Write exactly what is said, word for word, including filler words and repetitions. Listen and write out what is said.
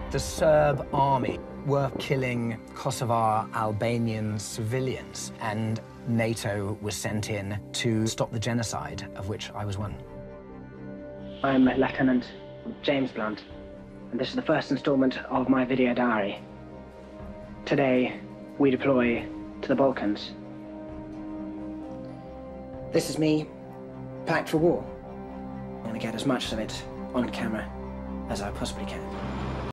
The Serb army were killing Kosovar Albanian civilians, and NATO was sent in to stop the genocide, of which I was one. I'm Lieutenant James Blunt, and this is the first installment of my video diary. Today, we deploy to the Balkans. This is me, packed for war. I'm gonna get as much of it on camera as I possibly can.